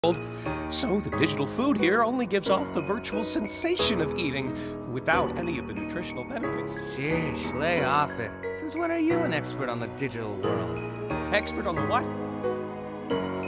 So the digital food here only gives off the virtual sensation of eating, without any of the nutritional benefits. Sheesh, lay off it. Since when are you an expert on the digital world? Expert on the what?